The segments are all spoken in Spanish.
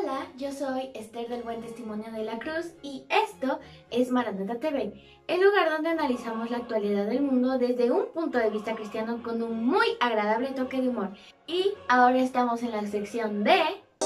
Hola, yo soy Esther del Buen Testimonio de la Cruz y esto es Maranata TV, el lugar donde analizamos la actualidad del mundo desde un punto de vista cristiano con un muy agradable toque de humor. Y ahora estamos en la sección de...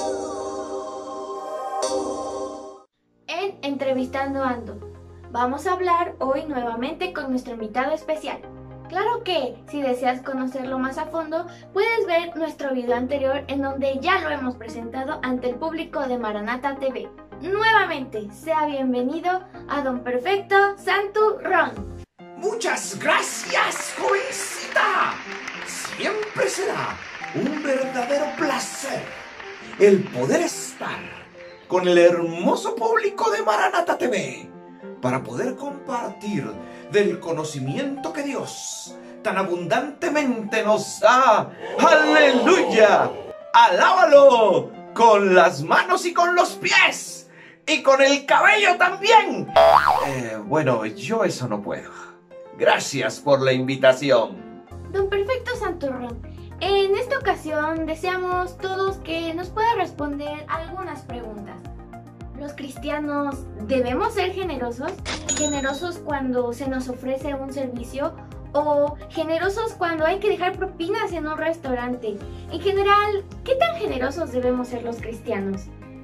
Entrevistando Ando. Vamos a hablar hoy nuevamente con nuestro invitado especial. Claro que, si deseas conocerlo más a fondo, puedes ver nuestro video anterior en donde ya lo hemos presentado ante el público de Maranata TV. Nuevamente, sea bienvenido a Don Perfecto Santurrón. Muchas gracias, jovencita. Siempre será un verdadero placer el poder estar con el hermoso público de Maranata TV para poder compartir del conocimiento que Dios tan abundantemente nos da. ¡Aleluya! ¡Alábalo! Con las manos y con los pies. Y con el cabello también. Bueno, yo eso no puedo. Gracias por la invitación. Don Perfecto Santurrón, en esta ocasión deseamos todos que nos pueda responder algunas preguntas. ¿Los cristianos debemos ser generosos? ¿Generosos cuando se nos ofrece un servicio? ¿O generosos cuando hay que dejar propinas en un restaurante? En general, ¿qué tan generosos debemos ser los cristianos?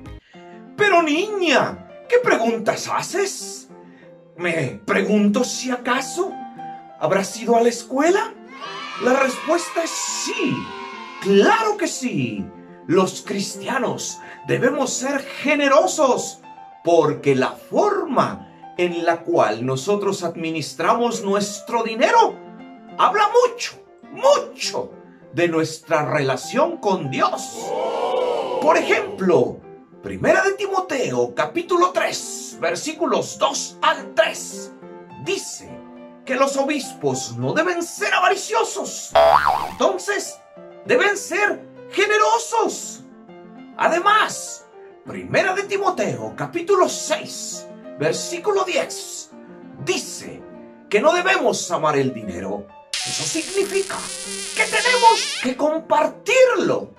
Pero niña, ¿qué preguntas haces? Me pregunto si acaso ¿habrás ido a la escuela? La respuesta es sí, claro que sí. Los cristianos debemos ser generosos porque la forma en la cual nosotros administramos nuestro dinero habla mucho de nuestra relación con Dios. Por ejemplo, Primera de Timoteo, capítulo 3, versículos 2 al 3, dice que los obispos no deben ser avariciosos, entonces deben ser generosos. Además, Primera de Timoteo, capítulo 6, versículo 10, dice que no debemos amar el dinero. Eso significa que tenemos que compartirlo.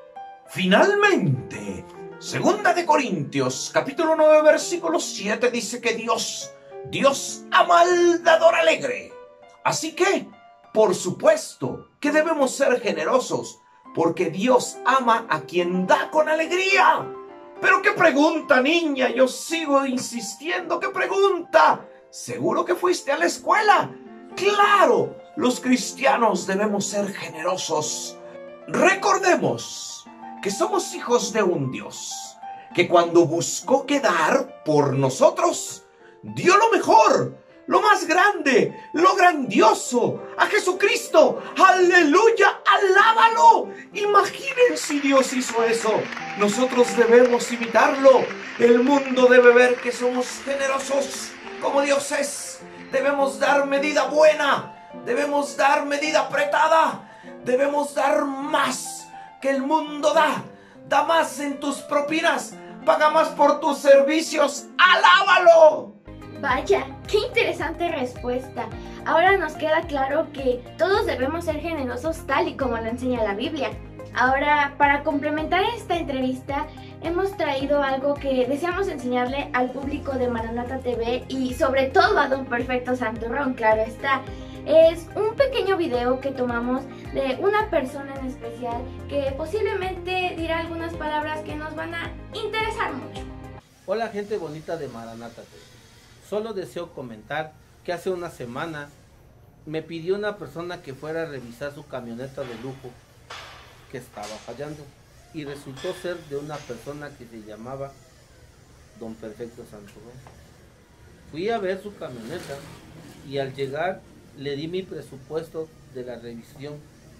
Finalmente, Segunda de Corintios, capítulo 9, versículo 7, dice que Dios ama al dador alegre. Así que, por supuesto, que debemos ser generosos, porque Dios ama a quien da con alegría. Pero qué pregunta, niña, yo sigo insistiendo, qué pregunta. ¿Seguro que fuiste a la escuela? Claro, los cristianos debemos ser generosos. Recordemos que somos hijos de un Dios que cuando buscó quedar por nosotros, dio lo mejor, lo más grande, lo grandioso, a Jesucristo. ¡Aleluya! ¡Alábalo! Imaginen si Dios hizo eso. Nosotros debemos imitarlo. El mundo debe ver que somos generosos como Dios es. Debemos dar medida buena, debemos dar medida apretada, debemos dar más que el mundo da. Da más en tus propinas, paga más por tus servicios. ¡Alábalo! Vaya, qué interesante respuesta. Ahora nos queda claro que todos debemos ser generosos tal y como lo enseña la Biblia. Ahora, para complementar esta entrevista, hemos traído algo que deseamos enseñarle al público de Maranata TV y sobre todo a Don Perfecto Santurrón, claro está. Es un pequeño video que tomamos de una persona en especial que posiblemente dirá algunas palabras que nos van a interesar mucho. Hola gente bonita de Maranata TV. Solo deseo comentar que hace una semana me pidió una persona que fuera a revisar su camioneta de lujo que estaba fallando y resultó ser de una persona que se llamaba Don Perfecto Santurrón. Fui a ver su camioneta y al llegar le di mi presupuesto de la revisión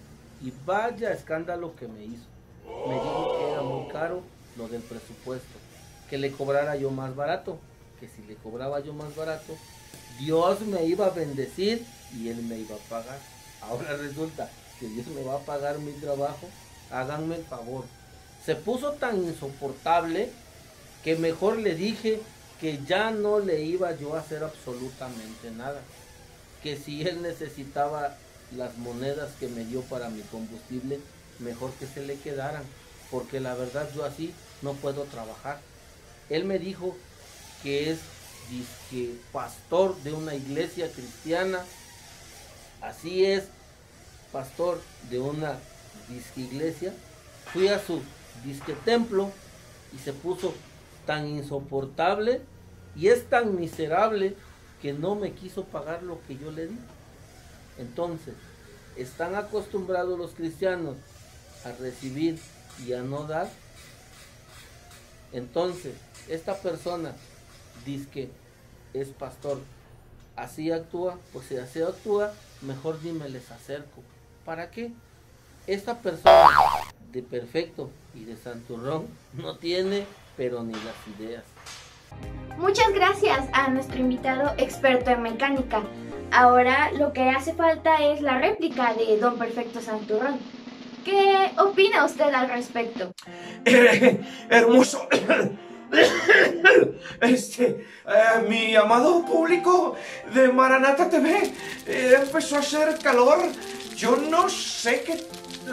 y vaya escándalo que me hizo. Me dijo que era muy caro lo del presupuesto, que le cobrara yo más barato, que si le cobraba yo más barato, Dios me iba a bendecir y Él me iba a pagar. Ahora resulta que Dios me va a pagar mi trabajo. Háganme el favor. Se puso tan insoportable que mejor le dije que ya no le iba yo a hacer absolutamente nada. Que si él necesitaba las monedas que me dio para mi combustible, mejor que se le quedaran. Porque la verdad yo así no puedo trabajar. Él me dijo que es dizque pastor de una iglesia cristiana. Así es, pastor de una disque iglesia. Fui a su disque templo y se puso tan insoportable y es tan miserable que no me quiso pagar lo que yo le di. Entonces, están acostumbrados los cristianos a recibir y a no dar. Entonces, esta persona dice que es pastor, así actúa. Pues si así actúa, mejor ni me les acerco. ¿Para qué? Esta persona de perfecto y de santurrón no tiene pero ni las ideas. Muchas gracias a nuestro invitado experto en mecánica. Ahora lo que hace falta es la réplica de Don Perfecto Santurrón. ¿Qué opina usted al respecto? Hermoso. Mi amado público de Maranata TV, empezó a hacer calor. Yo no sé qué,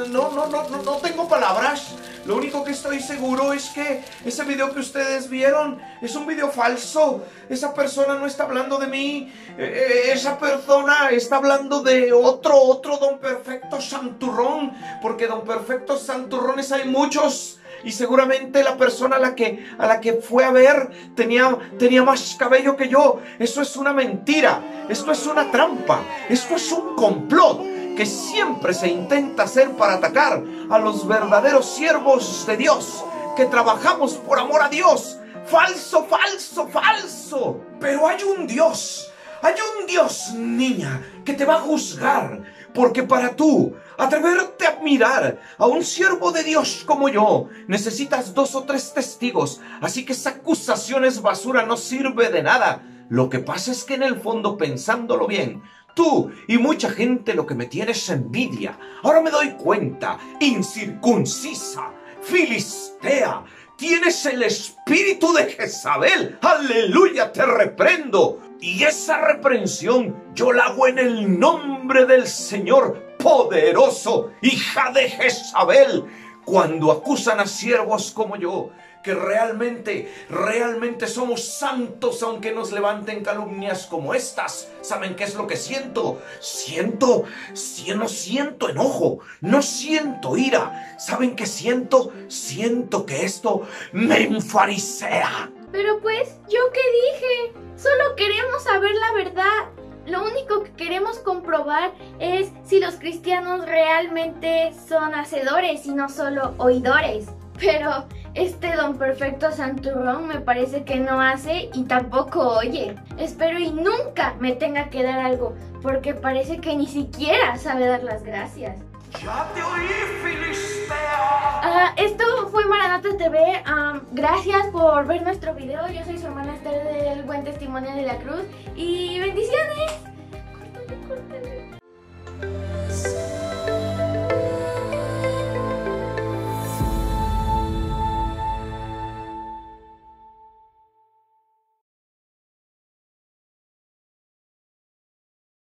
no tengo palabras. Lo único que estoy seguro es que ese video que ustedes vieron es un video falso. Esa persona no está hablando de mí. Esa persona está hablando de otro Don Perfecto Santurrón. Porque Don Perfecto Santurrones hay muchos. Y seguramente la persona a la que fue a ver tenía más cabello que yo. Eso es una mentira. Esto es una trampa. Esto es un complot que siempre se intenta hacer para atacar a los verdaderos siervos de Dios, que trabajamos por amor a Dios. Falso, falso, falso. Pero hay un Dios, niña, que te va a juzgar, porque para tú atreverte a mirar a un siervo de Dios como yo, necesitas 2 o 3 testigos, así que esa acusación es basura, no sirve de nada. Lo que pasa es que en el fondo, pensándolo bien, tú y mucha gente lo que me tienes envidia. Ahora me doy cuenta, incircuncisa, filistea, tienes el espíritu de Jezabel. ¡Aleluya! Te reprendo. Y esa reprensión yo la hago en el nombre del Señor poderoso, hija de Jezabel. Cuando acusan a siervos como yo, que realmente somos santos, aunque nos levanten calumnias como estas, ¿saben qué es lo que siento? No siento enojo, no siento ira. ¿Saben qué siento? Siento que esto me enfarisea. Pero pues, ¿yo qué dije? Solo queremos saber la verdad. Lo único que queremos comprobar es si los cristianos realmente son hacedores y no solo oidores. Pero este Don Perfecto Santurrón me parece que no hace y tampoco oye. Espero y nunca me tenga que dar algo, porque parece que ni siquiera sabe dar las gracias. ¡Ya te oí, filistea! Esto fue Maranata TV. Gracias por ver nuestro video. Yo soy su hermana Esther del Buen Testimonio de la Cruz. Y bendiciones. Córtale.